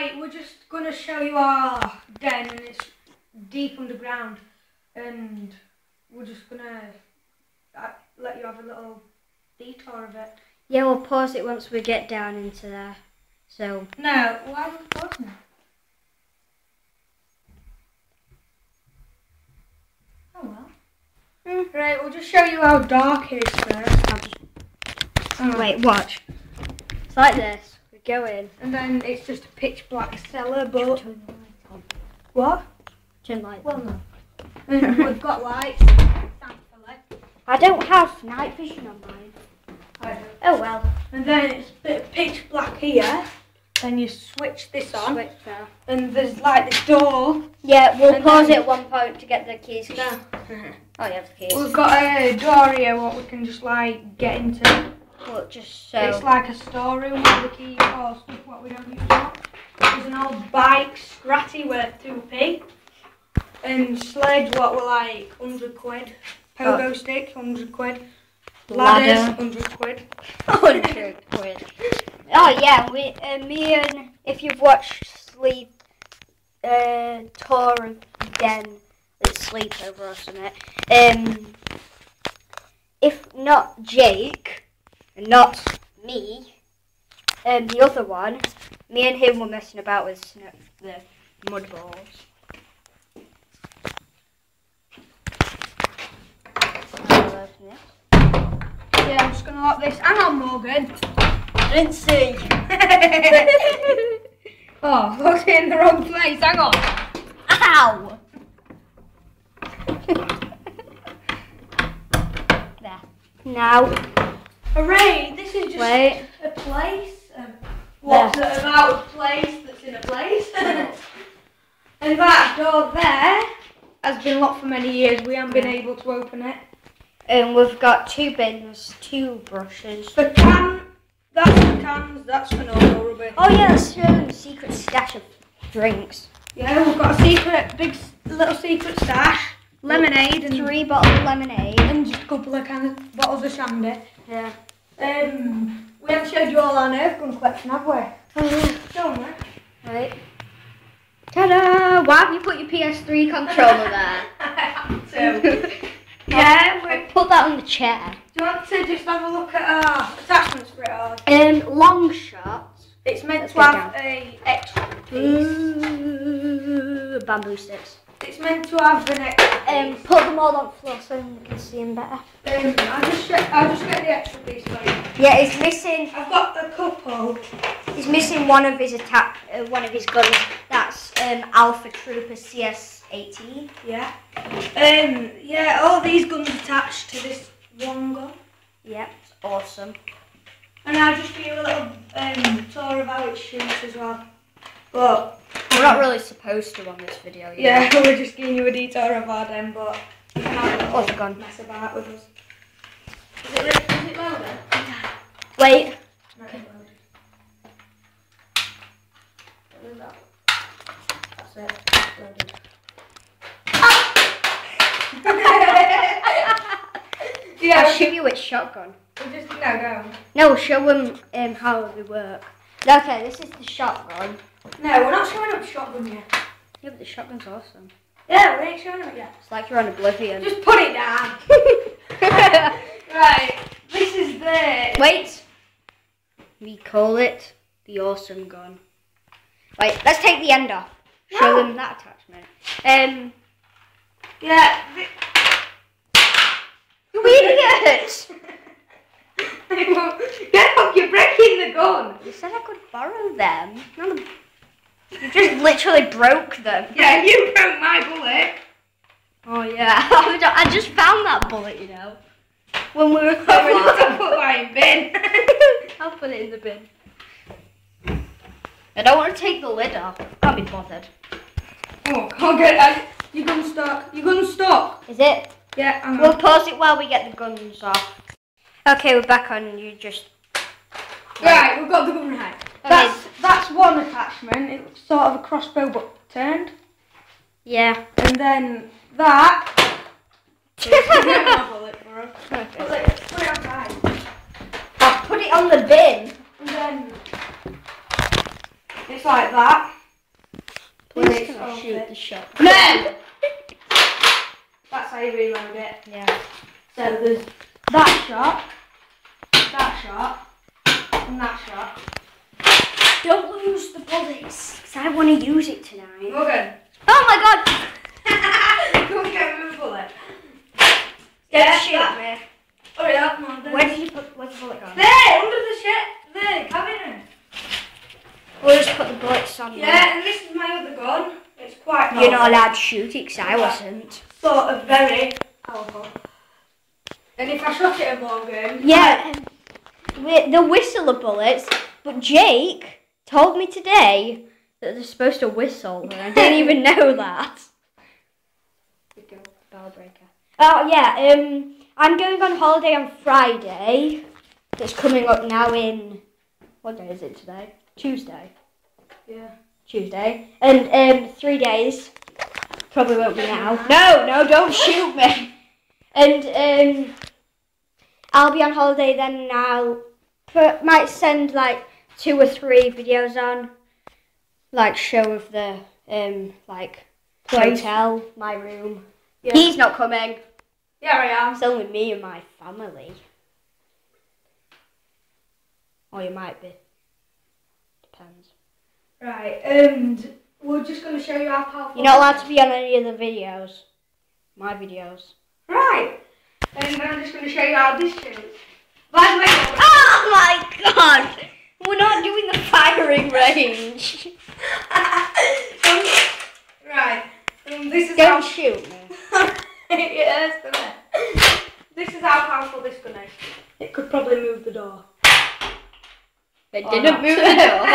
like, we're just going to show you our den, and it's deep underground, and we're just going to let you have a little detour of it. Yeah, we'll pause it once we get down into there. So. No, why are we pausing it? Oh well. Right, we'll just show you how dark it is first. Wait, watch. It's like this. We go in. And then it's just a pitch black cellar, but... What? Turn lights Well, on. no. And we've got lights, thankfully. I don't have night vision on mine. I do. Oh well. And then it's a bit pitch black here. Then you switch this on. Switch there. And there's like this door. Yeah, we'll And pause then- it at one point to get the keys. No. Oh, you have the keys. We've got a door here what we can just like get into. Well, just so. It's like a storeroom with the key or stuff what we don't use now. There's an old bike, Scratty, worth 2p. And sleds what were like 100 quid. Pogo sticks, 100 quid. Ladders, Ladder. 100 quid. 100 quid. Oh yeah, me and if you've watched Tour of Den, it's Sleepover or something. If not Jake, and not me, the other one, me and him were messing about with the mud balls. Yeah, I'm just gonna lock this. Hang on, Morgan. I didn't see. Oh, locked it in the wrong place. Hang on. Ow! There. Now. Hooray! This is just Wait. a place. What's an out of place that's in a place? And that door there has been locked for many years. We haven't been able to open it. And we've got 2 bins, 2 brushes. The can, that's for cans, that's for normal rubbish. Oh yeah, let's show them the secret stash of drinks. Yeah, we've got a secret, little secret stash, lemonade and 3 bottles of lemonade. and just a couple of bottles of shandy. Yeah. We haven't showed you all our Nerf gun collection, have we? Don't we? Right. Ta-da! Why have you put your PS3 controller there? Yeah, Put that on the chair. do you want to just have a look at our attachments for it all? Long shots. It's meant Let's to get have a extra piece. Ooh, bamboo sticks. It's meant to have an extra piece. Put them all on the floor so you can see them better. I'll just get the extra piece for you. Yeah, it's missing. I've got a couple. He's missing one of his guns. That's Alpha Trooper CS-18. Yeah. Yeah, all these guns attached to this one gun. Yep, it's awesome. And I'll just give you a little tour of how it shoots as well. But We're not really supposed to on this video. yeah, we're just giving you a detour of our den, but you can have a Oh, little it's gone. mess about with us. Is it loaded? Wait. No, it's loaded. That's it. Loaded. Yeah, I'll shoot you with shotgun. we'll just no. No, show them how they work. Okay, this is the shotgun. No, we're not showing up shotgun yet. Yeah, but the shotgun's awesome. Yeah, we ain't showing it yet. It's like you're on Oblivion. Just put it down. Right, this is the... Wait. We call it the awesome gun. Wait, let's take the end off. Show No. them that attachment. Yeah. You idiots! Get up, you're breaking the gun. You said I could borrow them. You just literally broke them. Yeah, you broke my bullet. Oh yeah, I just found that bullet, you know. When we were I thought to put mine in bin. I'll put it in the bin. I don't want to take the lid off. Can't be bothered. Oh, can't get it. You're gun stuck. You're gun stuck. Is it? Yeah, hang We'll on. pause it while we get the guns off. Okay, we're back on. You just. Right, we've got the gun right. Okay. That's one attachment. It's sort of a crossbow but turned. Yeah. And then that. Put it outside. I'll put it on the bin. And then It's like that. Please can I shoot the shot? No! That's how you reload it. Yeah. So there's that shot, and that shot. Don't lose the bullets, because I want to use it tonight. Morgan. Oh my god! Go and get rid of the bullet. Don't shoot me. Hurry up, Morgan. Where's the bullet gone? There, under the shit. There, cabinet. We'll just put the bullets on there. Yeah, and this is my other gun. It's quite powerful. You're not allowed to shoot it, because I wasn't. Sort of very powerful. And if I shot it at Morgan... Yeah, the whistle of bullets, but Jake told me today that they're supposed to whistle, and I didn't even know that. Here we go, bell breaker. Oh yeah, I'm going on holiday on Friday. That's coming up now in, what day is it today? Tuesday. Yeah. Tuesday. And 3 days. Probably won't be now. No, don't shoot me. And I'll be on holiday then, and I'll might send like 2 or 3 videos on, like show of the like hotel, my room. Yeah. He's not coming. Yeah, I am. It's only me and my family. Or you might be. Depends. Right, and we're just going to show you how powerful... You're not allowed to be on any of the videos. My videos. Right. And I'm just going to show you how this shoots. By the way... Oh my god! We're not doing the firing range. Right. This is Don't shoot me. Yes, this is how powerful this gun is. It could probably move the door. It Or didn't not. move the door.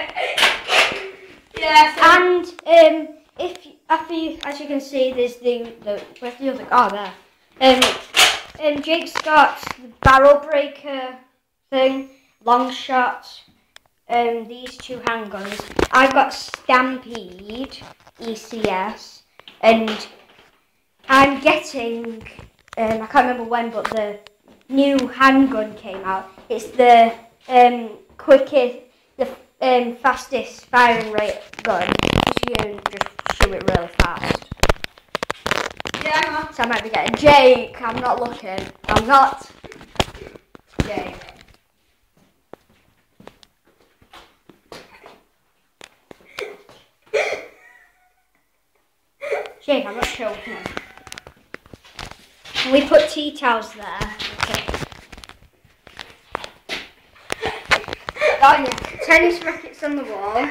Yes. And if after you, as you can see, there's the where's the other? Oh, there. Jake's got the barrel breaker thing, long shot, these 2 handguns. I've got Stampede ECS, and I'm getting I can't remember when, but the new handgun came out. It's the quickest, the fastest firing rate gun. You can just shoot it really fast. Yeah, I'm on. So I might be getting Jake. I'm not looking. I'm not. Jake. Jake, I'm not choking. We put tea towels there. Okay. Oh yeah, tennis rackets on the wall.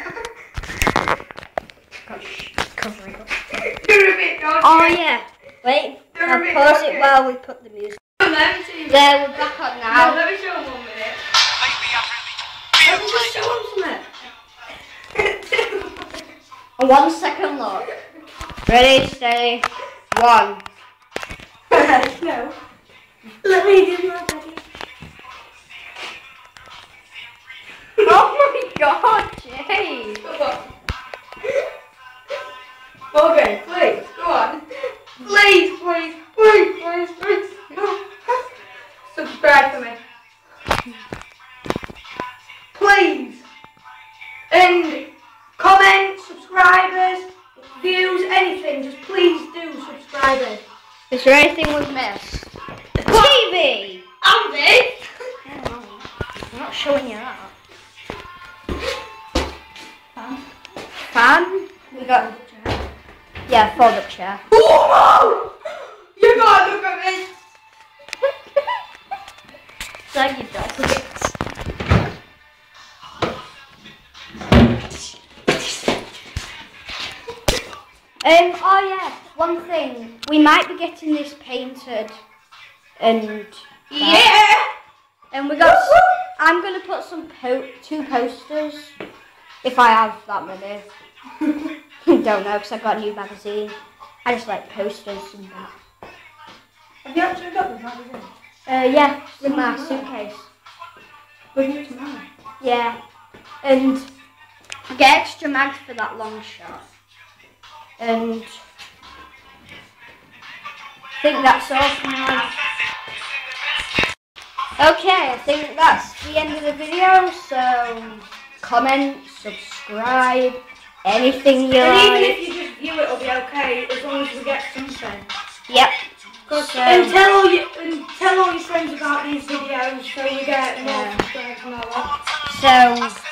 Gosh, covering up. You're a bit dodgy. Oh yeah. Wait, You're I'll a bit pause dodgy. it while we put the music. Let me see. There, we're back on No, now. let me show him 1 minute. Lately, I Let me just show him something. A 1 second look. Ready, steady, 1. No. Let me do my body. Oh my god, Jake. Go on. Okay, please, go on. Please, please, please, please, please. No. Subscribe to me. Please. And comment, subscribers, views, anything. Just please do subscribers. Is there anything we've missed? TV! Andy! I'm not showing you that. Fan? We got, yeah, fold up chair. Oh, you gotta look at me. It's like you dog. Oh yeah, one thing. We might be getting this painted, and Yeah. and we got. I'm gonna put some 2 posters, if I have that many. Don't know, because I got a new magazine. I just like posters and that. Have you actually got the magazine? Yeah, it's in my suitcase. Bring it tomorrow. Yeah, and I get extra mags for that long shot. And I think that's all for now. Okay, I think that's the end of the video, so comment, subscribe, anything you And even like. if you just view it, it'll be okay as long as we get something. Yep. And tell all your friends about these videos so we get more subscribers and all that. So